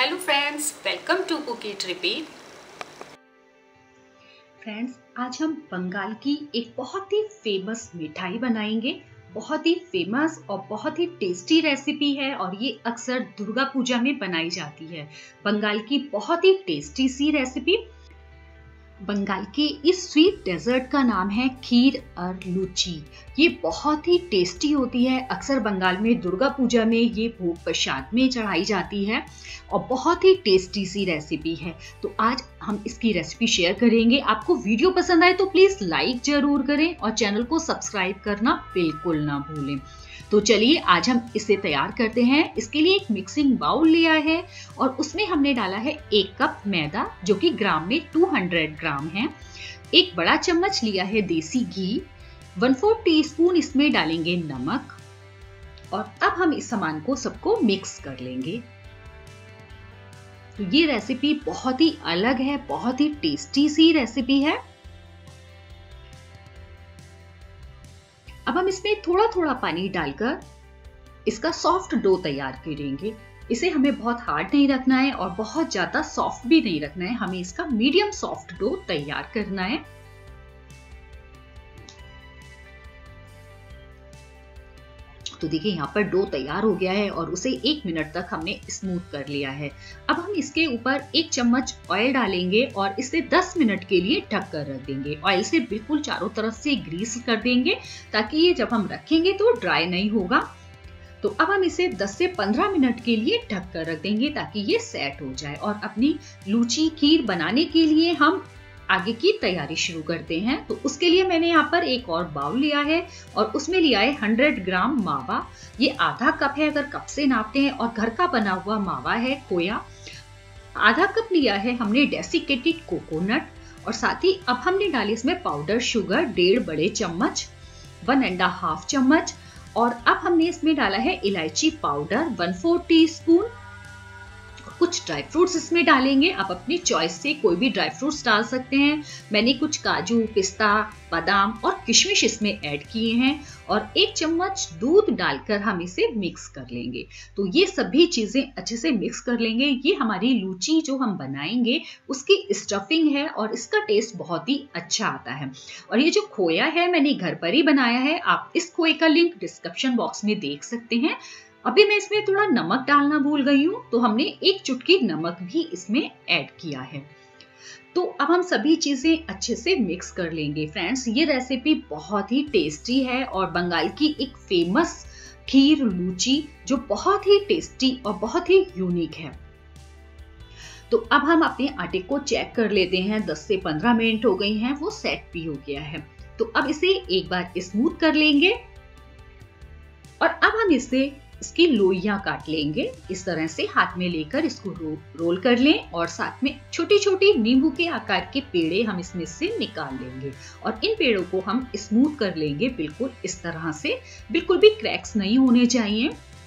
Hello friends, welcome to cook it repeat. Friends, आज हम बंगाल की एक बहुत ही फेमस मिठाई बनाएंगे। बहुत ही फेमस और बहुत ही टेस्टी रेसिपी है और ये अक्सर दुर्गा पूजा में बनाई जाती है। बंगाल की बहुत ही टेस्टी सी रेसिपी। बंगाल के इस स्वीट डेजर्ट का नाम है खीर और लूची। ये बहुत ही टेस्टी होती है। अक्सर बंगाल में दुर्गा पूजा में ये भोग प्रसाद में चढ़ाई जाती है और बहुत ही टेस्टी सी रेसिपी है। तो आज हम इसकी रेसिपी शेयर करेंगे। आपको वीडियो पसंद आए तो प्लीज लाइक जरूर करें और चैनल को सब्सक्राइब करना बिल्कुल ना भूलें। तो चलिए आज हम इसे तैयार करते हैं। इसके लिए एक मिक्सिंग बाउल लिया है और उसमें हमने डाला है 1 कप मैदा, जो कि ग्राम में 200 ग्राम है। एक बड़ा चम्मच लिया है देसी घी, 1/4 टीस्पून इसमें डालेंगे नमक और अब हम इस सामान को सबको मिक्स कर लेंगे। तो ये रेसिपी बहुत ही अलग है, बहुत ही टेस्टी सी रेसिपी है। अब हम इसमें थोड़ा थोड़ा पानी डालकर इसका सॉफ्ट डो तैयार करेंगे। इसे हमें बहुत हार्ड नहीं रखना है और बहुत ज्यादा सॉफ्ट भी नहीं रखना है। हमें इसका मीडियम सॉफ्ट डो तैयार करना है। तो देखिए यहाँ पर डो तैयार हो गया है और उसे 1 मिनट तक हमने स्मूथ कर लिया है। अब हम इसके ऊपर 1 चम्मच ऑयल डालेंगे और इसे 10 मिनट के लिए ढक कर रख देंगे। ऑयल से बिल्कुल चारों तरफ से ग्रीस कर देंगे ताकि ये जब हम रखेंगे तो ड्राई नहीं होगा। तो अब हम इसे 10 से 15 मिनट के लिए ढक कर रख देंगे ताकि ये सेट हो जाए और अपनी लूची खीर बनाने के लिए हम आगे की तैयारी शुरू करते हैं। तो उसके लिए मैंने यहाँ पर एक और बाउल लिया है और उसमें लिया है 100 ग्राम मावा। ये आधा कप है अगर कप से नापते हैं और घर का बना हुआ मावा है खोया। आधा कप लिया है हमने डेसिकेटेड कोकोनट और साथ ही अब हमने डाली इसमें पाउडर शुगर 1.5 बड़े चम्मच, 1.5 चम्मच और अब हमने इसमें डाला है इलायची पाउडर 1/4 टीस्पून। कुछ ड्राई फ्रूट्स इसमें डालेंगे। आप अपनी चॉइस से कोई भी ड्राई फ्रूट्स डाल सकते हैं। मैंने कुछ काजू, पिस्ता, बादाम और किशमिश इसमें ऐड किए हैं और 1 चम्मच दूध डालकर हम इसे मिक्स कर लेंगे। तो ये सभी चीजें अच्छे से मिक्स कर लेंगे। ये हमारी लूची जो हम बनाएंगे उसकी स्टफिंग है और इसका टेस्ट बहुत ही अच्छा आता है। और ये जो खोया है मैंने घर पर ही बनाया है। आप इस खोए का लिंक डिस्क्रिप्शन बॉक्स में देख सकते हैं। अभी मैं इसमें थोड़ा नमक डालना भूल गई हूँ, तो हमने 1 चुटकी नमक भी इसमें ऐड किया है। तो अब हम सभी चीजें अच्छे से मिक्स कर लेंगे। फ्रेंड्स, ये रेसिपी बहुत ही टेस्टी है और बंगाल की एक फेमस खीर लूची जो बहुत ही टेस्टी और बहुत ही यूनिक है। तो अब हम अपने आटे को चेक कर लेते हैं। 10 से 15 मिनट हो गई हैं, वो सेट भी हो गया है। तो अब इसे एक बार स्मूथ कर लेंगे और अब हम इसकी लोइयां काट लेंगे। इस तरह से हाथ में लेकर इसको रोल कर लें और साथ में छोटी छोटी नींबू के आकार के पेड़े हम इसमें से निकाल लेंगे और इन पेड़ों को हम स्मूथ कर लेंगे बिल्कुल इस तरह से। बिल्कुल भी क्रैक्स नहीं होने चाहिए।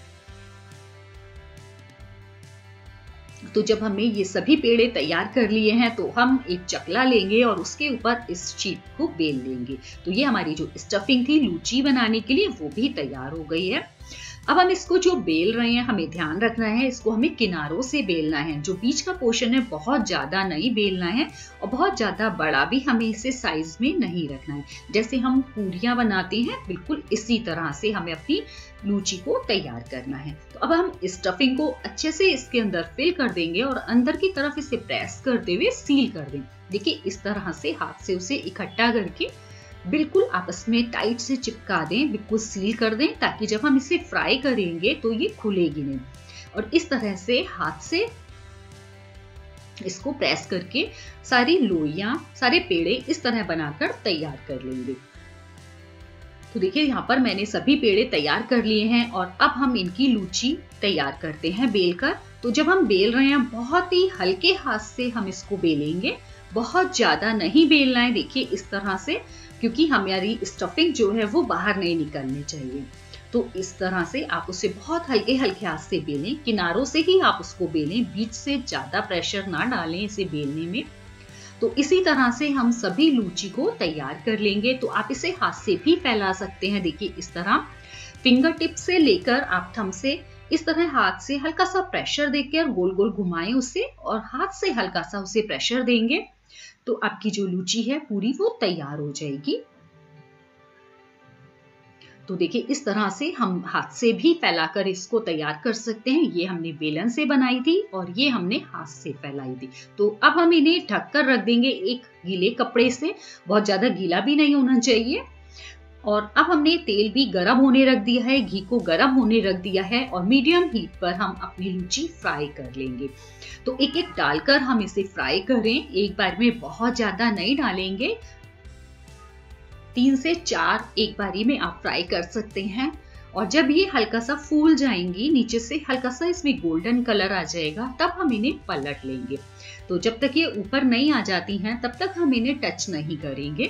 तो जब हमने ये सभी पेड़े तैयार कर लिए हैं तो हम एक चकला लेंगे और उसके ऊपर इस शीट को बेल लेंगे। तो ये हमारी जो स्टफिंग थी लूची बनाने के लिए वो भी तैयार हो गई है। अब हम इसको जो बेल रहे हैं हमें ध्यान रखना है, इसको हमें किनारों से बेलना है। जो बीच का पोर्शन है बहुत ज्यादा नहीं बेलना है और बहुत ज्यादा बड़ा भी हमें इसे साइज में नहीं रखना है। जैसे हम पूरियां बनाते हैं बिल्कुल इसी तरह से हमें अपनी लूची को तैयार करना है। तो अब हम स्टफिंग को अच्छे से इसके अंदर फिल कर देंगे और अंदर की तरफ इसे प्रेस करते हुए सील कर दें। देखिए इस तरह से हाथ से उसे इकट्ठा करके बिल्कुल आपस में टाइट से चिपका दें, बिल्कुल सील कर दें ताकि जब हम इसे फ्राई करेंगे तो ये खुलेगी नहीं। और इस तरह से हाथ से इसको प्रेस करके सारी लोइयां, सारे पेड़े इस तरह बनाकर तैयार कर लेंगे। तो देखिए यहाँ पर मैंने सभी पेड़े तैयार कर लिए हैं और अब हम इनकी लूची तैयार करते हैं बेलकर। तो जब हम बेल रहे हैं बहुत ही हल्के हाथ से हम इसको बेलेंगे, बहुत ज्यादा नहीं बेलना है। देखिए इस तरह से, क्योंकि हमारी स्टफिंग जो है वो बाहर नहीं निकलनी चाहिए। तो इस तरह से आप उसे बहुत हल्के हल्के हाथ से बेलें, किनारों से ही आप उसको बेलें, बीच से ज्यादा प्रेशर ना डालें इसे बेलने में। तो इसी तरह से हम सभी लूची को तैयार कर लेंगे। तो आप इसे हाथ से भी फैला सकते हैं। देखिए इस तरह फिंगर टिप से लेकर आप थंब से इस तरह हाथ से हल्का सा प्रेशर देकर गोल गोल घुमाएं उसे, और हाथ से हल्का सा उसे प्रेशर देंगे तो आपकी जो लूची है पूरी वो तैयार हो जाएगी। तो देखिए इस तरह से हम हाथ से भी फैलाकर इसको तैयार कर सकते हैं। ये हमने बेलन से बनाई थी और ये हमने हाथ से फैलाई थी। तो अब हम इन्हें ढक कर रख देंगे एक गीले कपड़े से, बहुत ज्यादा गीला भी नहीं होना चाहिए। और अब हमने तेल भी गरम होने रख दिया है, घी को गरम होने रख दिया है और मीडियम हीट पर हम अपनी लूची फ्राई कर लेंगे। तो एक एक डालकर हम इसे फ्राई करें, एक बार में बहुत ज्यादा नहीं डालेंगे, 3 से 4 एक बारी में आप फ्राई कर सकते हैं। और जब ये हल्का सा फूल जाएंगी, नीचे से हल्का सा इसमें गोल्डन कलर आ जाएगा, तब हम इन्हें पलट लेंगे। तो जब तक ये ऊपर नहीं आ जाती हैं तब तक हम इन्हें टच नहीं करेंगे।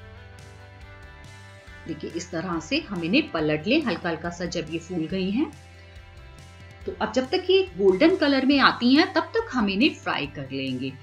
देखिए इस तरह से हम इन्हें पलट लें हल्का हल्का सा जब ये फूल गई हैं। तो अब जब तक ये गोल्डन कलर में आती हैं तब तक हम इन्हें फ्राई कर लेंगे।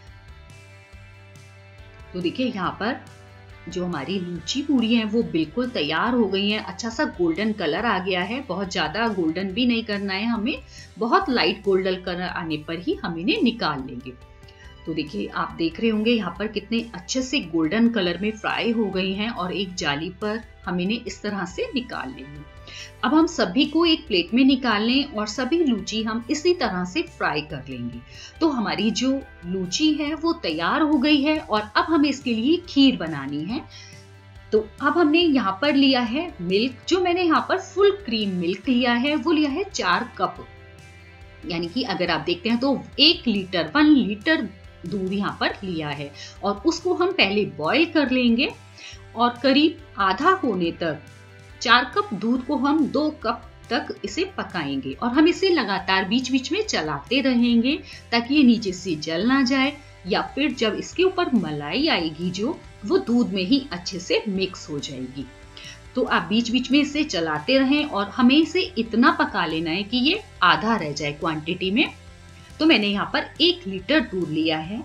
तो देखिए यहाँ पर जो हमारी लूची पूरी है वो बिल्कुल तैयार हो गई है। अच्छा सा गोल्डन कलर आ गया है, बहुत ज्यादा गोल्डन भी नहीं करना है हमें, बहुत लाइट गोल्डन कलर आने पर ही हम इन्हें निकाल लेंगे। तो देखिए आप देख रहे होंगे यहाँ पर कितने अच्छे से गोल्डन कलर में फ्राई हो गई हैं और एक जाली पर हम इन्हें इस तरह से निकाल लेंगे। अब हम सभी को एक प्लेट में निकाल लें और सभी लूची हम इसी तरह से फ्राई कर लेंगे। तो हमारी जो लूची है वो तैयार हो गई है और अब हमें इसके लिए खीर बनानी है। तो अब हमने यहाँ पर लिया है मिल्क, जो मैंने यहाँ पर फुल क्रीम मिल्क लिया है, वो लिया है 4 कप, यानी कि अगर आप देखते हैं तो 1 लीटर दूध यहाँ पर लिया है और उसको हम पहले बॉईल कर लेंगे और करीब आधा होने तक 4 कप दूध को हम 2 कप तक इसे पकाएंगे और हम इसे लगातार बीच बीच में चलाते रहेंगे ताकि ये नीचे से जल ना जाए, या फिर जब इसके ऊपर मलाई आएगी जो वो दूध में ही अच्छे से मिक्स हो जाएगी। तो आप बीच बीच में इसे चलाते रहें और हमें इसे इतना पका लेना है कि ये आधा रह जाए क्वांटिटी में। तो मैंने यहाँ पर 1 लीटर दूध लिया है।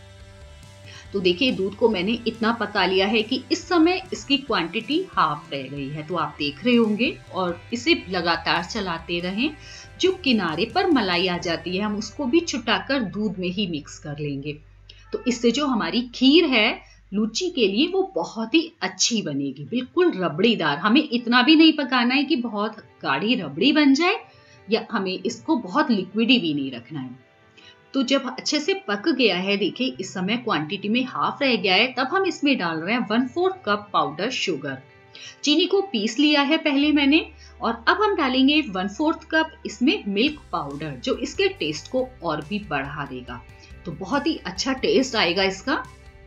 तो देखिए दूध को मैंने इतना पका लिया है कि इस समय इसकी क्वांटिटी हाफ रह गई है। तो आप देख रहे होंगे और इसे लगातार चलाते रहें। जो किनारे पर मलाई आ जाती है हम उसको भी छुटाकर दूध में ही मिक्स कर लेंगे। तो इससे जो हमारी खीर है लूची के लिए वो बहुत ही अच्छी बनेगी, बिल्कुल रबड़ीदार। हमें इतना भी नहीं पकाना है कि बहुत गाढ़ी रबड़ी बन जाए, या हमें इसको बहुत लिक्विडी भी नहीं रखना है। तो जब अच्छे से पक गया है, देखिए इस समय क्वांटिटी में हाफ रह गया है, तब हम इसमें डाल रहे हैं 1/4 कप पाउडर शुगर। चीनी को पीस लिया है पहले मैंने, और अब हम डालेंगे 1/4 कप इसमें मिल्क पाउडर, जो इसके टेस्ट को और भी बढ़ा देगा। तो बहुत ही अच्छा टेस्ट आएगा इसका।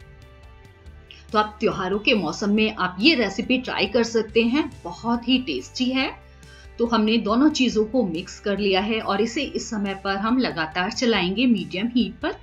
तो आप त्योहारों के मौसम में आप ये रेसिपी ट्राई कर सकते हैं, बहुत ही टेस्टी है। तो हमने दोनों चीजों को मिक्स कर लिया है और इसे इस समय पर हम लगातार चलाएंगे मीडियम हीट पर,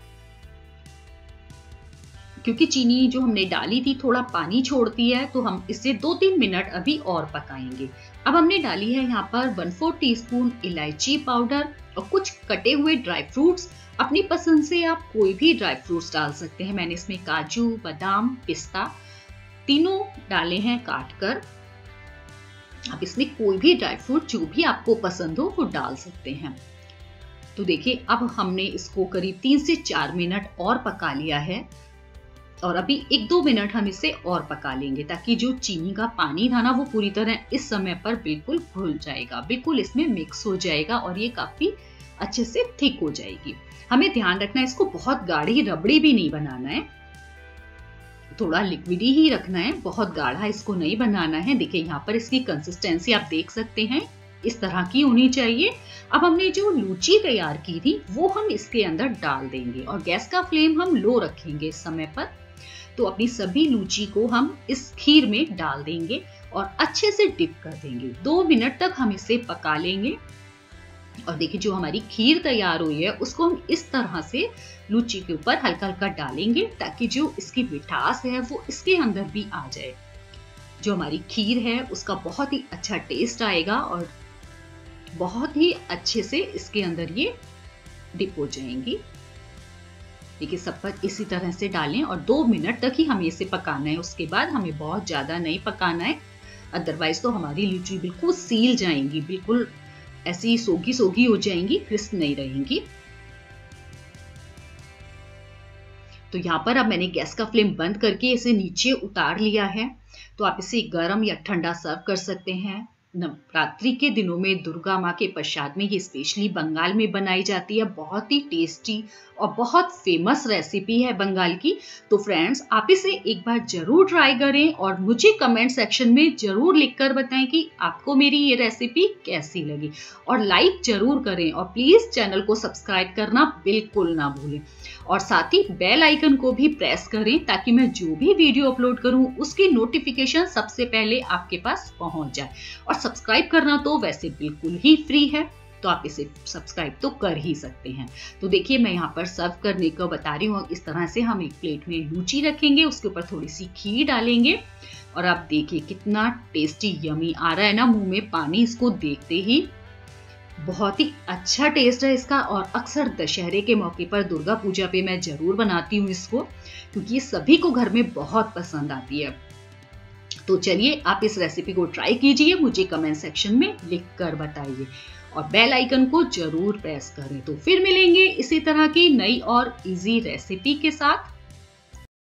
क्योंकि चीनी जो हमने डाली थी थोड़ा पानी छोड़ती है, तो हम इसे 2-3 मिनट अभी और पकाएंगे। अब हमने डाली है यहाँ पर 1/4 टीस्पून इलायची पाउडर और कुछ कटे हुए ड्राई फ्रूट्स। अपनी पसंद से आप कोई भी ड्राई फ्रूट्स डाल सकते हैं। मैंने इसमें काजू, बादाम, पिस्ता तीनों डाले हैं काट कर। आप इसमें कोई भी ड्राई फ्रूट जो भी आपको पसंद हो वो डाल सकते हैं। तो देखिए अब हमने इसको करीब 3 से 4 मिनट और पका लिया है और अभी 1-2 मिनट हम इसे और पका लेंगे ताकि जो चीनी का पानी था ना वो पूरी तरह इस समय पर बिल्कुल घुल जाएगा, बिल्कुल इसमें मिक्स हो जाएगा और ये काफी अच्छे से थिक हो जाएगी। हमें ध्यान रखना है इसको बहुत गाढ़ी रबड़ी भी नहीं बनाना है, थोड़ा लिक्विडी ही रखना है, बहुत गाढ़ा इसको नहीं बनाना है। देखिए यहाँ पर इसकी कंसिस्टेंसी आप देख सकते हैं, इस तरह की होनी चाहिए। अब हमने जो लूची तैयार की थी वो हम इसके अंदर डाल देंगे और गैस का फ्लेम हम लो रखेंगे इस समय पर। तो अपनी सभी लूची को हम इस खीर में डाल देंगे और अच्छे से डिप कर देंगे। 2 मिनट तक हम इसे पका लेंगे। और देखिए जो हमारी खीर तैयार हुई है उसको हम इस तरह से लूची के ऊपर हल्का हल्का डालेंगे ताकि जो इसकी मिठास है वो इसके अंदर भी आ जाए। जो हमारी खीर है उसका बहुत ही अच्छा टेस्ट आएगा और बहुत ही अच्छे से इसके अंदर ये डिप हो जाएंगी। देखिए सब पर इसी तरह से डालें और 2 मिनट तक ही हमें इसे पकाना है। उसके बाद हमें बहुत ज्यादा नहीं पकाना है, अदरवाइज तो हमारी लूची बिल्कुल सील जाएंगी, बिल्कुल ऐसी सोगी सोगी हो जाएंगी, क्रिस्प नहीं रहेंगी। तो यहाँ पर अब मैंने गैस का फ्लेम बंद करके इसे नीचे उतार लिया है। तो आप इसे गर्म या ठंडा सर्व कर सकते हैं। नवरात्रि के दिनों में दुर्गा माँ के प्रसाद में ये स्पेशली बंगाल में बनाई जाती है। बहुत ही टेस्टी और बहुत फेमस रेसिपी है बंगाल की। तो फ्रेंड्स, आप इसे एक बार जरूर ट्राई करें और मुझे कमेंट सेक्शन में जरूर लिखकर बताएं कि आपको मेरी ये रेसिपी कैसी लगी। और लाइक जरूर करें और प्लीज चैनल को सब्सक्राइब करना बिल्कुल ना भूलें। और साथ ही बेल आइकन को भी प्रेस करें ताकि मैं जो भी वीडियो अपलोड करूं उसकी नोटिफिकेशन सबसे पहले आपके पास पहुंच जाए। और सब्सक्राइब करना तो वैसे बिल्कुल ही फ्री है, तो आप इसे सब्सक्राइब तो कर ही सकते हैं। तो देखिए, मैं यहाँ पर सर्व करने को बता रही हूँ। इस तरह से हम एक प्लेट में लूची रखेंगे, उसके ऊपर थोड़ी सी घी डालेंगे और आप देखिए कितना टेस्टी यमी आ रहा है ना, मुंह में पानी इसको देखते ही। बहुत ही अच्छा टेस्ट है इसका। और अक्सर दशहरे के मौके पर, दुर्गा पूजा पे मैं जरूर बनाती हूँ इसको, क्योंकि ये सभी को घर में बहुत पसंद आती है। तो चलिए, आप इस रेसिपी को ट्राई कीजिए, मुझे कमेंट सेक्शन में लिख कर बताइए और बेल आइकन को जरूर प्रेस करें। तो फिर मिलेंगे इसी तरह की नई और इजी रेसिपी के साथ।